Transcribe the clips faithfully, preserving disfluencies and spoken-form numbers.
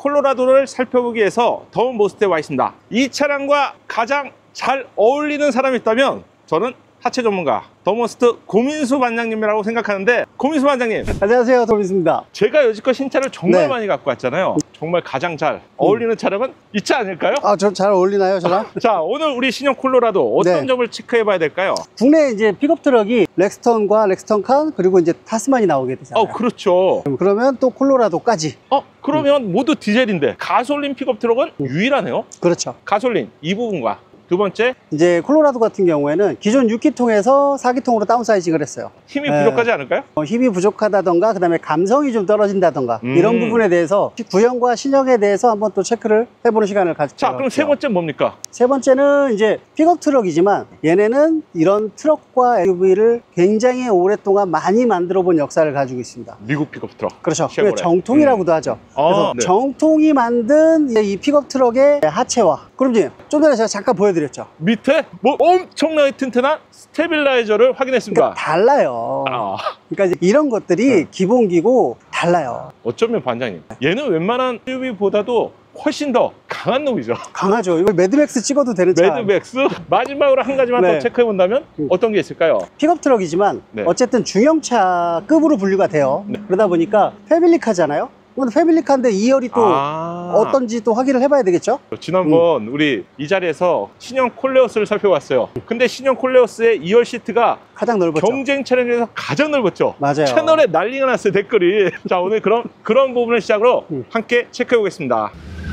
콜로라도를 살펴보기 위해서 더모스트에 와 있습니다. 이 차량과 가장 잘 어울리는 사람이 있다면 저는 하체 전문가 더모스트 고민수 반장님이라고 생각하는데, 고민수 반장님 안녕하세요, 더민수입니다. 제가 여지껏 신차를 정말 네. 많이 갖고 왔잖아요. 정말 가장 잘 어울리는 음. 차량은 이 차 아닐까요? 아, 저 잘 어울리나요, 저랑? 자, 오늘 우리 신형 콜로라도 어떤 네. 점을 체크해 봐야 될까요? 국내 이제 픽업 트럭이 렉스턴과 렉스턴 칸 그리고 이제 타스만이 나오게 되잖아요. 어, 그렇죠. 그러면 또 콜로라도까지. 어, 그러면 음. 모두 디젤인데 가솔린 픽업 트럭은 음. 유일하네요. 그렇죠. 가솔린 이 부분과 두 번째, 이제 콜로라도 같은 경우에는 기존 육 기통에서 사 기통으로 다운사이징을 했어요. 힘이 네. 부족하지 않을까요? 어, 힘이 부족하다던가 그다음에 감성이 좀 떨어진다던가 음. 이런 부분에 대해서 구형과 신형에 대해서 한번 또 체크를 해보는 시간을 가질게요. 자, 그럼 세 번째 뭡니까? 세 번째는 이제 픽업 트럭이지만 얘네는 이런 트럭과 에스유브이를 굉장히 오랫동안 많이 만들어 본 역사를 가지고 있습니다. 미국 픽업 트럭. 그렇죠. 쉐보레. 정통이라고도 음. 하죠. 아, 그래서 네. 정통이 만든 이 픽업 트럭의 하체와, 그럼 이제 좀 전에 제가 잠깐 보여드렸죠. 밑에 뭐 엄청나게 튼튼한 스테빌라이저를 확인했습니다. 그러니까 달라요. 아. 그러니까 이제 이런 것들이 네. 기본기고 달라요. 어쩌면 반장님, 얘는 웬만한 에스유브이보다도 훨씬 더 강한 놈이죠. 강하죠. 이거 매드맥스 찍어도 되는 차. 매드맥스. 마지막으로 한 가지만 네. 더 체크해 본다면 어떤 게 있을까요? 픽업 트럭이지만 네. 어쨌든 중형차급으로 분류가 돼요. 네. 그러다 보니까 패밀리카잖아요. 근데 패밀리카인데 이 열이 또 아. 어떤지 또 확인을 해봐야 되겠죠. 지난번 음. 우리 이 자리에서 신형 콜레오스를 살펴봤어요. 근데 신형 콜레오스의 이 열 시트가 가장 넓었죠. 경쟁 차량 중에서 가장 넓었죠. 맞아요. 채널에 난리가 났어요, 댓글이. 자, 오늘 그런 그런 부분을 시작으로 음. 함께 체크해 보겠습니다.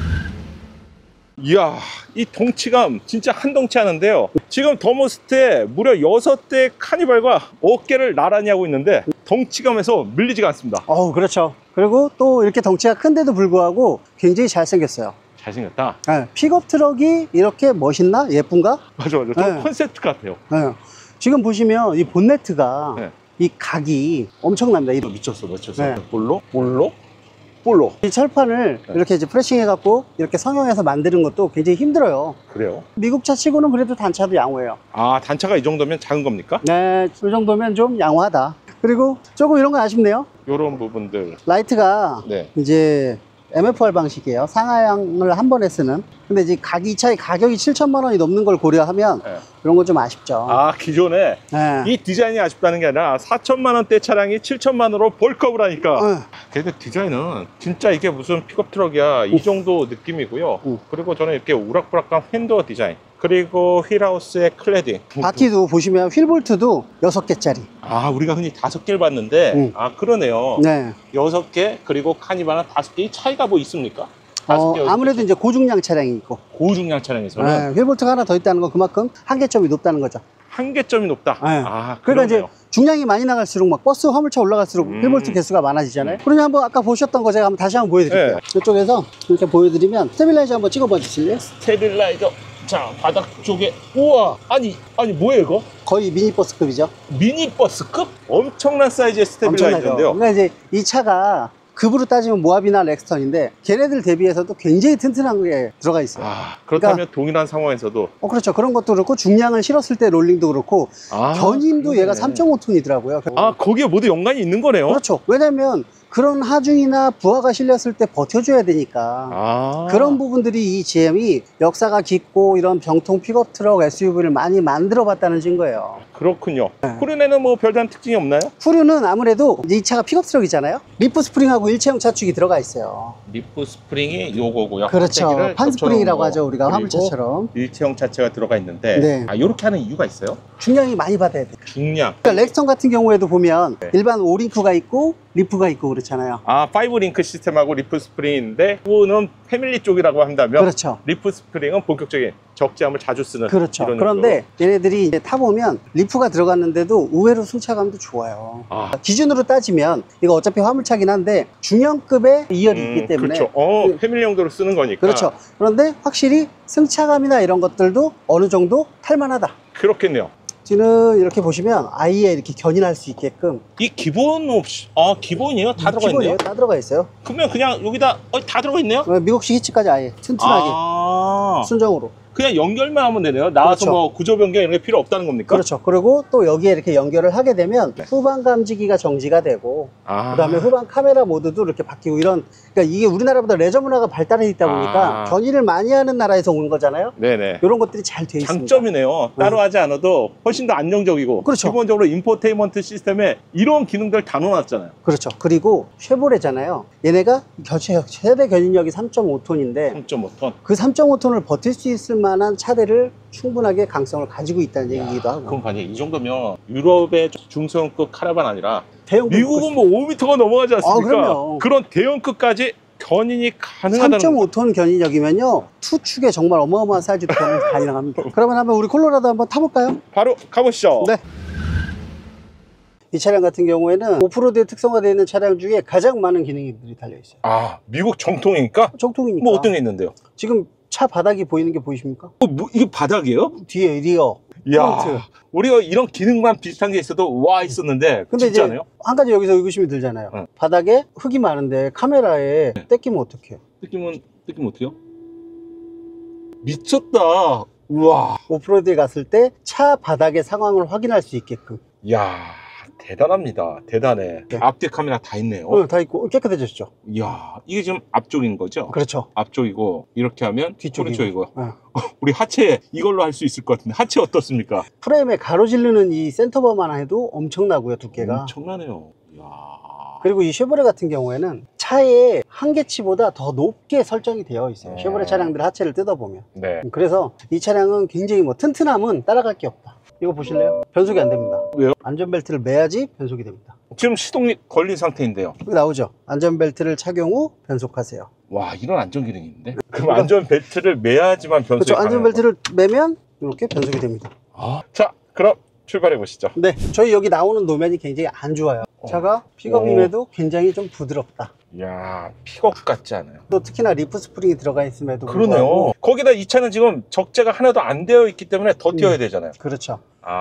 이야, 이 덩치감 진짜 한 덩치 하는데요. 지금 더모스트에 무려 여섯 대의 카니발과 어깨를 나란히 하고 있는데 덩치감에서 밀리지가 않습니다. 어우, 그렇죠. 그리고 또 이렇게 덩치가 큰데도 불구하고 굉장히 잘생겼어요. 잘생겼다. 네, 픽업 트럭이 이렇게 멋있나? 예쁜가? 맞아, 맞아. 저 네. 컨셉트 같아요. 네. 지금 보시면 이 본네트가 네. 이 각이 엄청납니다. 이, 미쳤어, 미쳤어. 네. 볼로? 볼로? 볼로. 이 철판을 네. 이렇게 이제 프레싱 해갖고 이렇게 성형해서 만드는 것도 굉장히 힘들어요. 그래요? 미국 차 치고는 그래도 단차도 양호해요. 아, 단차가 이 정도면 작은 겁니까? 네, 이 정도면 좀 양호하다. 그리고 조금 이런 거 아쉽네요. 요런 부분들. 라이트가 네. 이제 엠에프알 방식이에요. 상하향을 한 번에 쓰는. 근데 이제 가기, 이 차의 가격이 칠천만 원이 넘는 걸 고려하면 네. 그런 건 좀 아쉽죠. 아, 기존에 네. 이 디자인이 아쉽다는 게 아니라 사천만 원대 차량이 칠천만 원으로 벌크업을 하니까. 네. 근데 디자인은 진짜 이게 무슨 픽업 트럭이야, 이 정도 느낌이고요. 음. 그리고 저는 이렇게 우락부락한 핸드어 디자인, 그리고 휠하우스의 클래딩. 바퀴도 보시면 휠볼트도 여섯 개짜리. 아, 우리가 흔히 다섯 개를 봤는데 음. 아, 그러네요. 네. 여섯 개, 그리고 카니발은 다섯 개. 이 차이가 뭐 있습니까? 어, 아무래도 이제 고중량 차량이 있고. 고중량 차량에서는 네. 휠볼트가 하나 더 있다는 건 그만큼 한계점이 높다는 거죠. 한계점이 높다. 네. 아, 그러니까 그러네요. 이제 중량이 많이 나갈수록 막 버스 화물차 올라갈수록 음. 휠볼트 개수가 많아지잖아요. 그러면 한번 아까 보셨던 거 제가 한번 다시 한번 보여드릴게요. 네. 이쪽에서 이렇게 보여드리면 스테빌라이저 한번 찍어봐 주실래요? 스테빌라이저. 자, 바닥 쪽에. 우와, 아니 아니 뭐예요 이거? 거의 미니버스급이죠. 미니버스급? 엄청난 사이즈의 엄청나죠. 스테빌라이저인데요. 그러니까 이제 이 차가 급으로 따지면 모하비나 렉스턴인데 걔네들 대비해서도 굉장히 튼튼한 게 들어가 있어요. 아, 그렇다면 그러니까, 동일한 상황에서도. 어, 그렇죠. 그런 것도 그렇고 중량을 실었을 때 롤링도 그렇고 아, 견인도 그러네. 얘가 삼 점 오 톤이더라고요. 아, 거기에 모두 연관이 있는 거네요. 그렇죠. 왜냐면 그런 하중이나 부하가 실렸을 때 버텨줘야 되니까. 아, 그런 부분들이 이 지엠이 역사가 깊고 이런 병통 픽업 트럭 에스유브이를 많이 만들어 봤다는 증거예요. 그렇군요. 네. 후륜에는 뭐 별다른 특징이 없나요? 후륜은 아무래도 이제 이 차가 픽업 트럭이잖아요. 리프 스프링하고 일체형 차축이 들어가 있어요. 리프 스프링이 요거고요. 그렇죠. 판 스프링이라고 하죠, 우리가 그리고 화물차처럼. 일체형 자체가 들어가 있는데 네. 아, 이렇게 하는 이유가 있어요? 중량이 많이 받아야 돼요. 중량. 그러니까 렉스턴 같은 경우에도 보면 네. 일반 오링크가 있고 리프가 있고 그렇잖아요. 아, 파이브 링크 시스템하고 리프 스프링인데 이거는 패밀리 쪽이라고 한다면 그렇죠. 리프 스프링은 본격적인 적재함을 자주 쓰는 그렇죠. 이런 그런데 얘네들이 이제 타보면 리프가 들어갔는데도 의외로 승차감도 좋아요. 아. 기준으로 따지면 이거 어차피 화물차긴 한데 중형급의 이 열이 음, 있기 때문에 그렇죠. 어, 패밀리 용도로 쓰는 거니까. 그렇죠. 그런데 확실히 승차감이나 이런 것들도 어느 정도 탈만하다. 그렇겠네요. 뒤는 이렇게 보시면 아예 이렇게 견인할 수 있게끔 이 기본 옵션, 아, 기본이에요? 다 들어가 기본이에요. 있네요? 다 들어가 있어요. 그러면 그냥 여기다 어, 다 들어가 있네요? 미국식 히치까지 아예 튼튼하게 아, 순정으로. 그냥 연결만 하면 되네요. 나와서 그렇죠. 뭐 구조 변경 이런 게 필요 없다는 겁니까? 그렇죠. 그리고 또 여기에 이렇게 연결을 하게 되면 네. 후방 감지기가 정지가 되고 아. 그다음에 후방 카메라 모드도 이렇게 바뀌고 이런 그러니까 이게 우리나라보다 레저 문화가 발달해 있다 보니까 아. 견인을 많이 하는 나라에서 온 거잖아요. 네네. 이런 것들이 잘 돼 있습니다. 장점이네요. 따로 하지 않아도 훨씬 더 안정적이고 그렇죠. 기본적으로 인포테인먼트 시스템에 이런 기능들 다 넣어놨잖아요. 그렇죠. 그리고 쉐보레잖아요. 얘네가 겨체, 최대 견인력이 삼 점 오 톤인데 삼 점 오 톤. 그 삼 점 오 톤을 버틸 수 있을 만한 차대를 충분하게 강성을 가지고 있다는 얘기기도 하고. 그럼 만약 이 정도면 유럽의 중소형급 카라반 아니라 대형 미국은 뭐 오 미터가 넘어가지 않습니까? 아, 그럼요. 그런 대형급까지 견인이 가능하다는 삼 점 오 톤 견인력이면요 투축에 정말 어마어마한 사이즈도 견인 가능합니다. 그러면 한번 우리 콜로라도 한번 타볼까요? 바로 가보시죠. 네. 이 차량 같은 경우에는 오프로드에 특성화되어 있는 차량 중에 가장 많은 기능들이 달려있어요. 아, 미국 정통이니까? 정통이니까. 뭐 어떤 게 있는데요? 지금 차 바닥이 보이는 게 보이십니까? 어, 뭐 이게 바닥이에요? 뒤에 리어, 이야, 프론트. 우리가 이런 기능만 비슷한 게 있어도 와 있었는데 근데 이제 진짜네요? 한 가지 여기서 의구심이 들잖아요. 응. 바닥에 흙이 많은데 카메라에 떼끼면 어떡해요? 느낌은 느낌 어때요? 미쳤다. 우와. 오프로드에 갔을 때 차 바닥의 상황을 확인할 수 있게끔. 이야, 대단합니다. 대단해. 네. 앞뒤 카메라 다 있네요. 어, 다 있고 깨끗해졌죠. 이야, 이게 지금 앞쪽인 거죠? 그렇죠. 앞쪽이고 이렇게 하면 뒤쪽이고. 오른쪽이고. 어. 우리 하체 이걸로 할 수 있을 것 같은데 하체 어떻습니까? 프레임에 가로지르는 이 센터버만 해도 엄청나고요, 두께가. 엄청나네요. 이야. 그리고 이 쉐보레 같은 경우에는 차의 한계치보다 더 높게 설정이 되어 있어요. 음. 쉐보레 차량들 하체를 뜯어보면. 네. 그래서 이 차량은 굉장히 뭐 튼튼함은 따라갈 게 없다. 이거 보실래요? 변속이 안 됩니다. 왜요? 안전벨트를 매야지 변속이 됩니다. 지금 시동이 걸린 상태인데요. 여기 나오죠? 안전벨트를 착용 후 변속하세요. 와, 이런 안전 기능이 있는데? 그럼 안전 벨트를 매야지만 변속이 그렇죠. 가능한 안전벨트를 매면 이렇게 변속이 됩니다. 아. 자, 그럼 출발해 보시죠. 네, 저희 여기 나오는 노면이 굉장히 안 좋아요. 차가 픽업임에도 굉장히 좀 부드럽다. 이야, 픽업 같지 않아요? 또 특히나 리프 스프링이 들어가 있음에도 그러네요. 불구하고 거기다 이 차는 지금 적재가 하나도 안 되어 있기 때문에 더 띄어야 되잖아요. 그렇죠.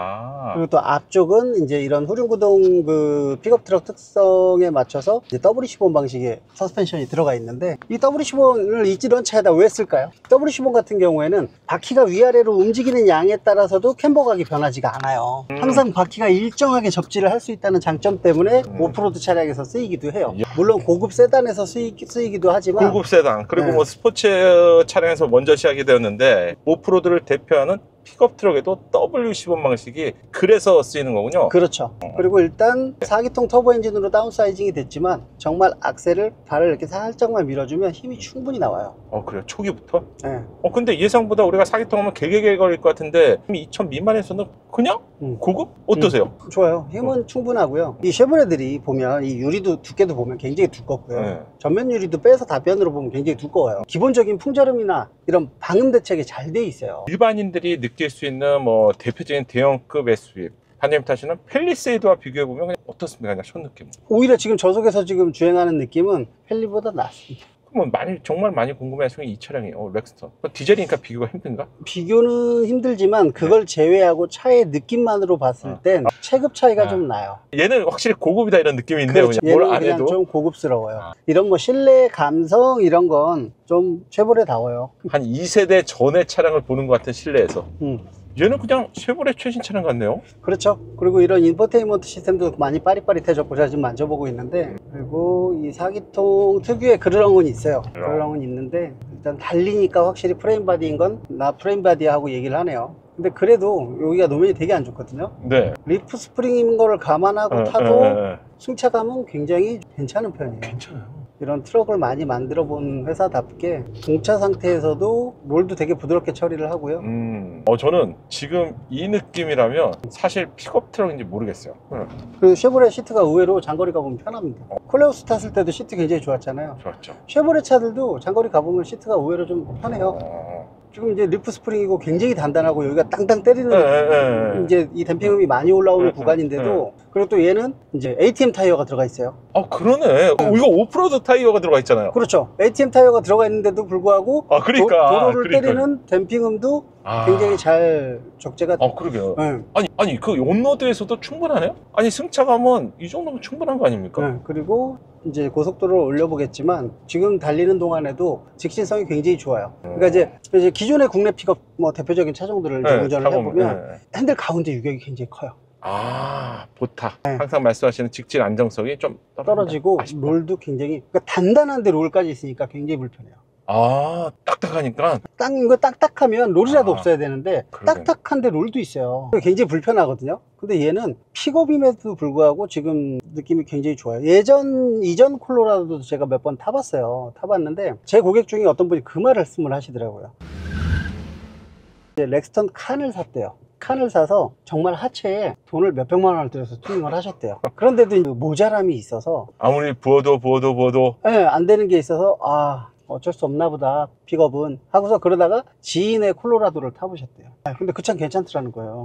아. 그리고 또 앞쪽은 이제 이런 후륜구동 그 픽업 트럭 특성에 맞춰서 이제 더블 이십원 방식의 서스펜션이 들어가 있는데 이 더블 이십원을 이런 차에다 왜 쓸까요? 더블 이십원 같은 경우에는 바퀴가 위아래로 움직이는 양에 따라서도 캠버각이 변하지가 않아요. 음. 항상 바퀴가 일정하게 접지를 할 수 있다는 장점 때문에 음. 오프로드 차량에서 쓰이기도 해요. 야. 물론 고급 세단에서 쓰이, 쓰이기도 하지만 고급 세단 그리고 네. 뭐 스포츠 차량에서 먼저 시작이 되었는데 오프로드를 대표하는 픽업 트럭에도 더블 이십원 방식이 그래서 쓰이는 거군요. 그렇죠. 그리고 일단 사 기통 터보 엔진으로 다운사이징이 됐지만 정말 악셀을 발을 이렇게 살짝만 밀어주면 힘이 충분히 나와요. 어, 그래요? 초기부터? 네. 어, 근데 예상보다 우리가 사 기통 하면 개개개 걸릴 것 같은데 이천 미만에서는 그냥 음. 고급? 어떠세요? 좋아요. 힘은 충분하고요. 이 쉐보레들이 보면 이 유리도 두께도 보면 굉장히 두껍고요. 네. 전면 유리도 빼서 다변으로 보면 굉장히 두꺼워요. 기본적인 풍절음이나 이런 방음 대책이 잘 돼 있어요. 일반인들이 느낄 수 있는 뭐 대표적인 대형급 에스유브이 반장님 타시는 펠리세이드와 비교해보면 그냥 어떻습니까? 그냥 첫 느낌. 오히려 지금 저속에서 지금 주행하는 느낌은 펠리보다 낫습니다. 그러면 많이 정말 많이 궁금해하시는 게 이 차량이에요. 어, 렉스턴. 디젤이니까 비교가 힘든가? 비교는 힘들지만 그걸 제외하고 차의 느낌만으로 봤을 어. 땐 체급 차이가 아. 좀 나요. 얘는 확실히 고급이다 이런 느낌이 있네요. 그렇죠. 그냥 뭘 얘는 안 그냥 해도. 좀 고급스러워요. 아. 이런 뭐 실내 감성 이런 건 좀 쉐보레다워요. 한 이 세대 전의 차량을 보는 것 같은 실내에서. 음. 얘는 그냥 쉐보레 최신 차량 같네요. 그렇죠. 그리고 이런 인포테인먼트 시스템도 많이 빠릿빠릿해졌고 제가 지금 만져보고 있는데 그리고 이 사 기통 특유의 그르렁은 있어요. 그르렁은 있는데 일단 달리니까 확실히 프레임 바디인 건 나 프레임 바디하고 얘기를 하네요. 근데 그래도 여기가 노면이 되게 안 좋거든요. 네. 리프 스프링인 거를 감안하고 어, 타도 어, 어, 어. 승차감은 굉장히 괜찮은 편이에요. 괜찮아요. 이런 트럭을 많이 만들어 본 회사답게 공차 상태에서도 롤도 되게 부드럽게 처리를 하고요. 음, 어, 저는 지금 이 느낌이라면 사실 픽업 트럭인지 모르겠어요. 응, 그리고 쉐보레 시트가 의외로 장거리 가보면 편합니다. 콜레오스 탔을 때도 시트 굉장히 좋았잖아요. 좋았죠. 쉐보레 차들도 장거리 가보면 시트가 의외로 좀 편해요. 어, 지금 이제 리프 스프링이고 굉장히 단단하고 여기가 땅땅 때리는 예, 예, 예. 이제 이 댐핑음이 많이 올라오는 예, 구간인데도 그리고 또 얘는 이제 에이티엠 타이어가 들어가 있어요. 아, 그러네. 어, 이거 오프로드 타이어가 들어가 있잖아요. 그렇죠. 에이티엠 타이어가 들어가 있는데도 불구하고 아, 그러니까. 도, 도로를 그러니까요. 때리는 댐핑음도 아. 굉장히 잘 적재가 아, 그러게요. 네. 아니, 아니, 그 온로드에서도 충분하네요? 아니, 승차감은 이 정도면 충분한 거 아닙니까? 네. 그리고 이제 고속도로를 올려보겠지만 지금 달리는 동안에도 직진성이 굉장히 좋아요. 그러니까 이제, 이제 기존의 국내 픽업 뭐 대표적인 차종들을 이제 네, 운전을 타보면, 해보면 네. 핸들 가운데 유격이 굉장히 커요. 아, 보타. 항상 말씀하시는 직진 안정성이 좀 떨어지고 아쉽다. 롤도 굉장히 그러니까 단단한데 롤까지 있으니까 굉장히 불편해요. 아, 딱딱하니까. 딱 이거 딱딱하면 롤이라도 아, 없어야 되는데 그러네. 딱딱한데 롤도 있어요. 굉장히 불편하거든요. 근데 얘는 픽업임에도 불구하고 지금 느낌이 굉장히 좋아요. 예전 이전 콜로라도도 제가 몇 번 타봤어요. 타봤는데 제 고객 중에 어떤 분이 그 말씀을 하시더라고요. 이제 렉스턴 칸을 샀대요. 칸을 사서 정말 하체에 돈을 몇백만 원을 들여서 튜닝을 하셨대요. 그런데도 모자람이 있어서 아무리 부어도 부어도 부어도. 예, 안 되는 게 있어서 아 어쩔 수 없나 보다 픽업은 하고서 그러다가 지인의 콜로라도를 타보셨대요. 아, 근데 그 차 괜찮더라는 거예요.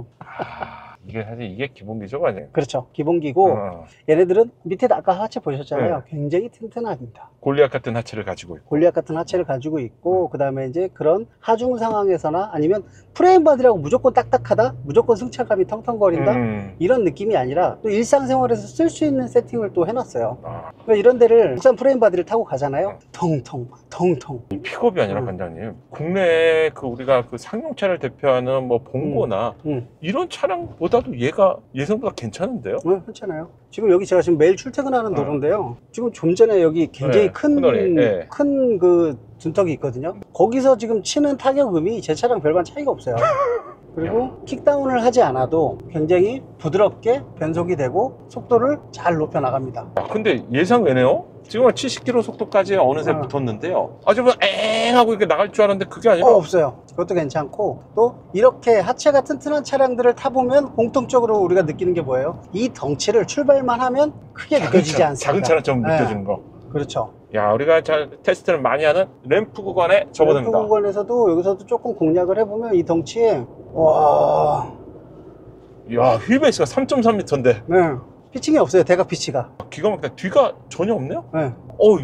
이게 사실 이게 기본기죠, 아니에요? 그렇죠. 기본기고 어, 얘네들은 밑에 아까 하체 보셨잖아요. 네. 굉장히 튼튼합니다. 골리앗 같은 하체를 가지고 있고. 골리앗 같은 하체를 가지고 있고 그 다음에 이제 그런 하중 상황에서나 아니면 프레임 바디라고 무조건 딱딱하다, 무조건 승차감이 텅텅거린다 음. 이런 느낌이 아니라 또 일상생활에서 쓸 수 있는 세팅을 또 해놨어요. 아, 그러니까 이런 데를 국산 프레임 바디를 타고 가잖아요. 텅텅 텅텅. 이 픽업이 아니라 음. 관장님, 국내에 그 우리가 그 상용차를 대표하는 뭐 봉고나 음. 이런 차량보다도 얘가 예전보다 괜찮은데요? 네, 괜찮아요. 지금 여기 제가 지금 매일 출퇴근하는 어. 도로인데요. 지금 좀 전에 여기 굉장히 네, 큰 거리, 네. 큰 그 둔턱이 있거든요. 거기서 지금 치는 타격음이 제 차랑 별반 차이가 없어요. 그리고 킥다운을 하지 않아도 굉장히 부드럽게 변속이 되고 속도를 잘 높여 나갑니다. 아, 근데 예상 외네요? 지금 칠십 킬로미터 속도까지 어느새 어. 붙었는데요. 아주 뭐 엥하고 이렇게 나갈 줄 알았는데 그게 아니라. 어, 없어요. 그것도 괜찮고 또 이렇게 하체가 튼튼한 차량들을 타보면 공통적으로 우리가 느끼는 게 뭐예요? 이 덩치를 출발만 하면 크게 느껴지지 차, 않습니다. 작은 차량처럼 네. 느껴지는 거. 그렇죠. 야, 우리가 잘 테스트를 많이 하는 램프 구간에 램프 접어듭니다. 구간에서도 여기서도 조금 공략을 해보면 이 덩치에 와, 야, 휠베이스가 삼 점 삼 미터인데 네, 피칭이 없어요. 대각 피치가. 기가 막히다. 뒤가 전혀 없네요? 네, 어,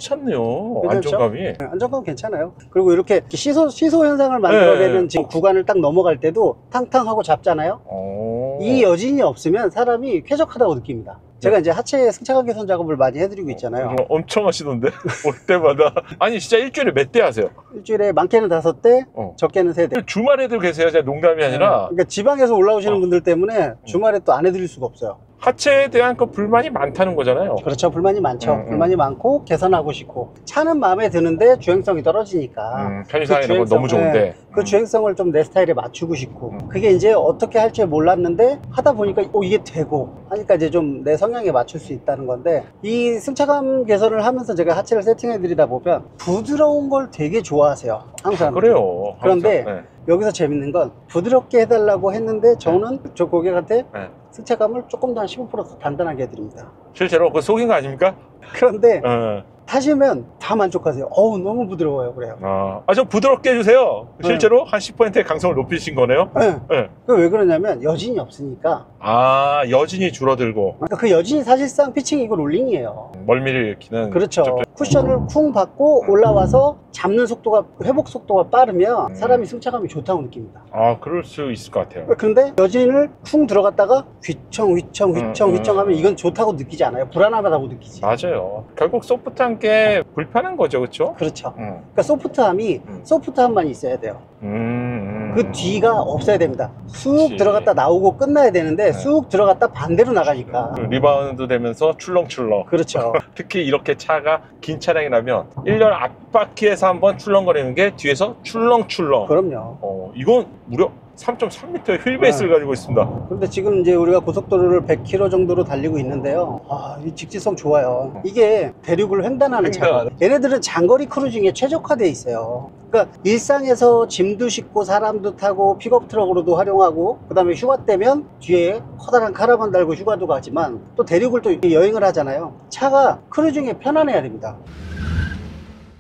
괜찮네요. 괜찮죠? 안정감이. 네, 안정감 괜찮아요. 그리고 이렇게 시소 시소 현상을 만들어내는 네. 지금 구간을 딱 넘어갈 때도 탕탕하고 잡잖아요. 어. 이 여진이 없으면 사람이 쾌적하다고 느낍니다. 제가 이제 하체 승차감 개선 작업을 많이 해드리고 있잖아요. 이거 엄청 하시던데 올 때마다. 아니 진짜 일주일에 몇 대 하세요? 일주일에 많게는 다섯 대, 어. 적게는 세 대. 주말에도 계세요? 제가 농담이 아니라. 그러니까 지방에서 올라오시는 어. 분들 때문에 주말에 또 안 해드릴 수가 없어요. 하체에 대한 그 불만이 많다는 거잖아요. 그렇죠. 불만이 많죠. 음, 음. 불만이 많고 개선하고 싶고 차는 마음에 드는데 주행성이 떨어지니까 음, 편의상 그 이런 거 주행성, 너무 좋은데. 네, 그 음. 주행성을 좀 내 스타일에 맞추고 싶고 음. 그게 이제 어떻게 할지 몰랐는데 하다 보니까 어, 이게 되고 하니까 이제 좀 내 성향에 맞출 수 있다는 건데 이 승차감 개선을 하면서 제가 하체를 세팅해 드리다 보면 부드러운 걸 되게 좋아하세요. 항상 아, 그래요. 그런데 항상. 네. 여기서 재밌는 건 부드럽게 해달라고 했는데 저는 저 고객한테 네. 승차감을 조금 더 한 십오 퍼센트 더 단단하게 해드립니다. 실제로 그 속인 거 아닙니까? 그런데 어. 타시면 다 만족하세요. 어우 너무 부드러워요. 그래요. 아, 아, 좀 부드럽게 해주세요. 네. 실제로 한 십 퍼센트의 강성을 높이신 거네요. 네. 네. 그 왜 그러냐면 여진이 없으니까 아, 여진이 줄어들고 그러니까 그 여진이 사실상 피칭이고 롤링이에요. 멀미를 일으키는. 그렇죠. 접촉- 쿠션을 쿵 받고 올라와서 잡는 속도가 회복 속도가 빠르면 음. 사람이 승차감이 좋다고 느낍니다. 아, 그럴 수 있을 것 같아요. 그런데 여진을 쿵 들어갔다가 휘청 휘청 휘청 음, 휘청 하면 음. 이건 좋다고 느끼지 않아요. 불안하다고 느끼지. 맞아요. 결국 소프트한 게 불편한 거죠, 그렇죠? 그렇죠. 음. 그러니까 소프트함이 음. 소프트함만 있어야 돼요. 음, 음. 그 뒤가 없어야 됩니다. 쑥 그치. 들어갔다 나오고 끝나야 되는데 네. 쑥 들어갔다 반대로 나가니까. 그 리바운드 되면서 출렁출렁. 그렇죠. 특히 이렇게 차가 긴 차량이라면 일 년 앞바퀴에서 한번 출렁거리는 게 뒤에서 출렁출렁. 그럼요. 어, 이건 무려 삼 점 삼 미터의 휠베이스를 네. 가지고 있습니다. 그런데 지금 이제 우리가 고속도로를 백 킬로미터 정도로 달리고 있는데요. 아, 이 직지성 좋아요. 이게 대륙을 횡단하는 차고 횡단. 얘네들은 장거리 크루징에 최적화되어 있어요. 그러니까 일상에서 짐도 싣고 사람도 타고 픽업 트럭으로도 활용하고 그 다음에 휴가 때면 뒤에 커다란 카라반 달고 휴가도 가지만 또 대륙을 또 여행을 하잖아요. 차가 크루징에 편안해야 됩니다.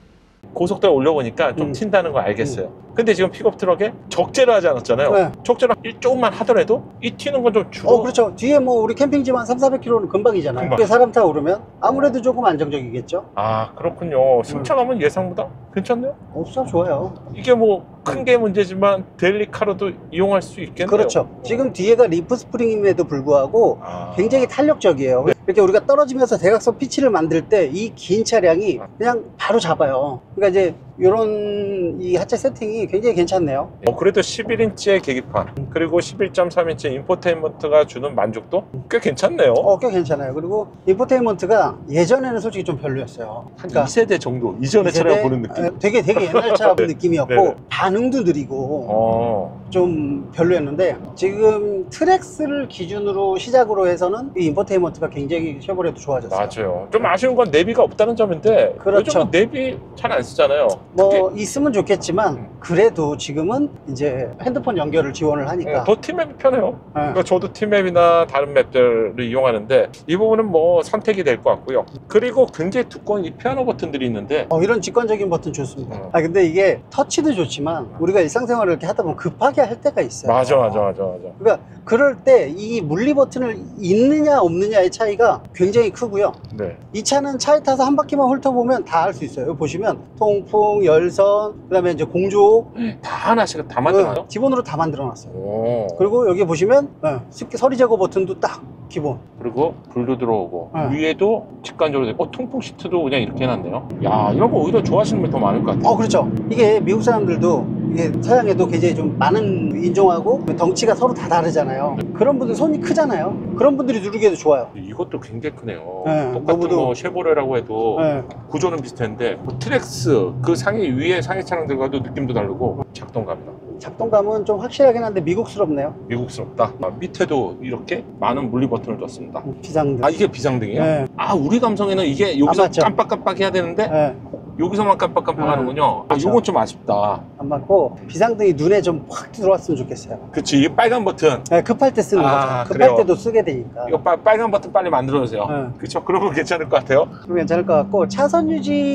고속도로 올려보니까 좀 음. 튄다는 걸 알겠어요. 근데 지금 픽업 트럭에 적재를 하지 않았잖아요. 네. 적재를 조금만 하더라도 이 튀는 건 좀 줄어. 어, 그렇죠. 뒤에 뭐 우리 캠핑지만 삼사백 킬로미터는 금방이잖아요. 금방. 그게 사람 타고 오르면 아무래도 조금 안정적이겠죠. 아, 그렇군요. 승차감은 예상보다 괜찮네요. 어, 참 좋아요. 이게 뭐 큰 게 문제지만 데일리카로도 이용할 수 있겠네요. 그렇죠. 지금 뒤에가 리프 스프링임에도 불구하고 아. 굉장히 탄력적이에요. 이렇게 우리가 떨어지면서 대각선 피치를 만들 때 이 긴 차량이 그냥 바로 잡아요. 그러니까 이제 이런 이 하체 세팅이 굉장히 괜찮네요. 어, 그래도 십일 인치의 계기판 그리고 십일 점 삼 인치 인포테인먼트가 주는 만족도 꽤 괜찮네요. 어, 꽤 괜찮아요. 그리고 인포테인먼트가 예전에는 솔직히 좀 별로였어요. 한 이 세대 정도 이전의 차량 보는 느낌. 에, 되게 되게 옛날 차 네. 느낌이었고 네네. 반응도 느리고 어. 좀 별로였는데 지금 트랙스를 기준으로 시작으로 해서는 이 인포테인먼트가 굉장히 쉐보레도 좋아졌어요. 맞아요. 좀 아쉬운 건 내비가 없다는 점인데 그렇죠. 요즘은 내비 잘 안 쓰잖아요. 뭐 그게- 있으면 좋겠지만 그래도 지금은 이제 핸드폰 연결을 지원을 하니까 어, 더 티맵이 편해요. 네. 그러니까 저도 티맵이나 다른 맵들을 이용하는데 이 부분은 뭐 선택이 될 것 같고요. 그리고 굉장히 두꺼운 이 피아노 버튼들이 있는데 어, 이런 직관적인 버튼 좋습니다. 어. 아 근데 이게 터치도 좋지만 우리가 일상생활을 이렇게 하다 보면 급하게 할 때가 있어요. 맞아 맞아 맞아 맞아. 그러니까 그럴 때 이 물리 버튼을 있느냐 없느냐의 차이가 굉장히 크고요. 네. 이 차는 차에 타서 한 바퀴만 훑어보면 다 할 수 있어요. 여기 보시면 통풍, 열선, 그다음에 이제 공조 다 하나씩 다 만들어요? 네, 기본으로 다 만들어놨어요. 오. 그리고 여기 보시면 네, 습기 서리 제거 버튼도 딱 기본. 그리고 불도 들어오고 네. 위에도 직관적으로 되고 어, 통풍 시트도 그냥 이렇게 해놨네요. 야, 이런 거 오히려 좋아하시는 분 더 많을 것 같아요. 어 그렇죠. 이게 미국 사람들도 이게 서양에도 굉장히 좀 많은 인종하고 덩치가 서로 다 다르잖아요. 그런 분들 손이 크잖아요. 그런 분들이 누르기에도 좋아요. 이것도 굉장히 크네요. 네, 똑같은 너무도- 뭐 쉐보레라고 해도 네. 구조는 비슷한데 뭐 트랙스 그 상위 위에 상위 차량들과도 느낌도 다르고 작동감이다. 작동감은 좀 확실하긴 한데 미국스럽네요. 미국스럽다. 아, 밑에도 이렇게 많은 물리 버튼을 뒀습니다. 비상등. 아, 이게 비상등이에요? 네. 아, 우리 감성에는 이게 여기서 아, 맞죠. 깜빡깜빡 해야 되는데 네. 여기서만 깜빡깜빡 네. 하는군요. 아, 그렇죠. 이건 좀 아쉽다. 안 맞고 비상등이 눈에 좀 확 들어왔으면 좋겠어요. 그치, 이 빨간 버튼. 네, 급할 때 쓰는 아, 거죠. 급할 그래요? 때도 쓰게 되니까. 이거 빨, 빨간 버튼 빨리 만들어주세요. 네. 그쵸? 그런 거 괜찮을 것 같아요. 그럼 괜찮을 것 같고 차선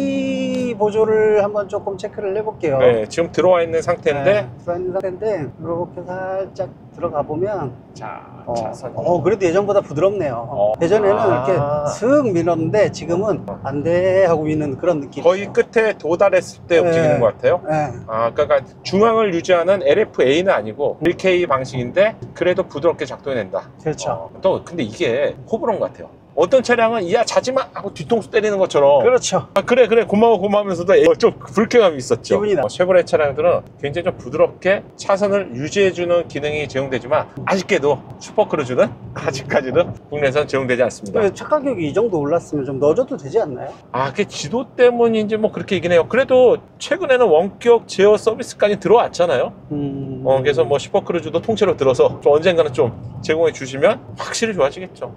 유지 보조를 한번 조금 체크를 해볼게요. 네, 지금 들어와 있는 상태인데. 네, 들어와 있는 상태인데 이렇게 살짝 들어가 보면 자, 어, 차선. 어, 그래도 예전보다 부드럽네요. 어. 예전에는 아. 이렇게 슥 밀었는데 지금은 안 돼 하고 미는 그런 느낌. 거의 끝에 도달했을 때 네. 움직이는 것 같아요. 네. 아, 그러니까 중앙을 유지하는 엘에프에이는 아니고 일 케이 방식인데 그래도 부드럽게 작동해낸다. 그렇죠. 어, 또 근데 이게 호불호인 것 같아요. 어떤 차량은 야 자지마 하고 뒤통수 때리는 것처럼 그렇죠. 아, 그래 그래 고마워 고마우면서도 좀 불쾌감이 있었죠. 기분이 나. 어, 쉐보레 차량들은 굉장히 좀 부드럽게 차선을 유지해주는 기능이 제공되지만 아쉽게도 슈퍼크루즈는 아직까지는 국내에서는 제공되지 않습니다. 근데 차 가격이 이 정도 올랐으면 좀 넣어줘도 되지 않나요? 아, 그게 지도 때문인지 뭐 그렇게 얘기는 해요. 그래도 최근에는 원격 제어 서비스까지 들어왔잖아요. 음... 어, 그래서 뭐 슈퍼크루즈도 통째로 들어서 좀 언젠가는 좀 제공해 주시면 확실히 좋아지겠죠.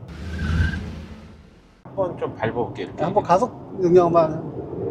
한번 좀 밟아볼게요. 이렇게. 한번 가속 능력만.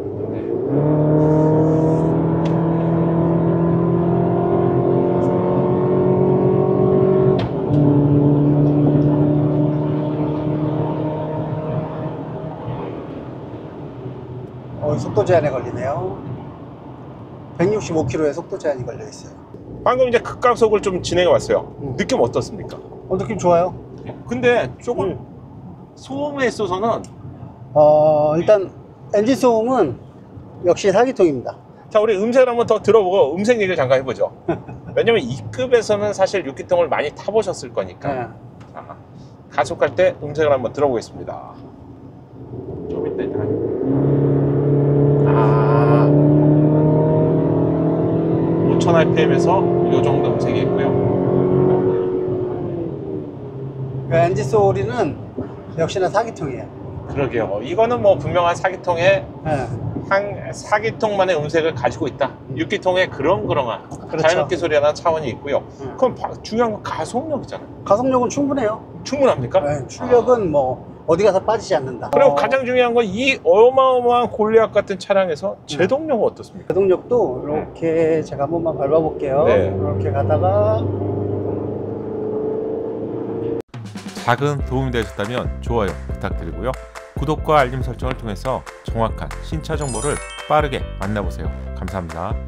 어, 속도 제한에 걸리네요. 백육십오 킬로미터의 속도 제한이 걸려 있어요. 방금 이제 극가속을 좀 진행해 왔어요. 음. 느낌 어떻습니까? 어, 느낌 좋아요. 근데 조금 음. 소음에 있어서는 어, 일단 엔진 소음은 역시 사기통입니다. 자, 우리 음색을 한번 더 들어보고 음색 얘기를 잠깐 해보죠. 왜냐면 이 급에서는 사실 육 기통을 많이 타보셨을 거니까. 네. 자, 가속할 때 음색을 한번 들어보겠습니다. 좀 이따 이따. 아, 오천 알피엠에서 이 정도 음색이 있고요. 그 엔진 소리는 역시나 사기통이에요. 그러게요. 이거는 뭐 분명한 사기통의 네. 한 사기통만의 음색을 가지고 있다. 육 기통의 그렁그렁한 그렇죠. 자연흡기 소리라는 차원이 있고요. 음. 그럼 바- 중요한 건 가속력이잖아요. 가속력은 충분해요. 충분합니까? 네, 출력은 뭐 어디 가서 빠지지 않는다. 그리고 어, 가장 중요한 건 이 어마어마한 골리앗 같은 차량에서 제동력은 어떻습니까? 가속력도 이렇게 제가 한 번만 밟아볼게요. 네. 이렇게 가다가 작은 도움이 되셨다면 좋아요 부탁드리고요. 구독과 알림 설정을 통해서 정확한 신차 정보를 빠르게 만나보세요. 감사합니다.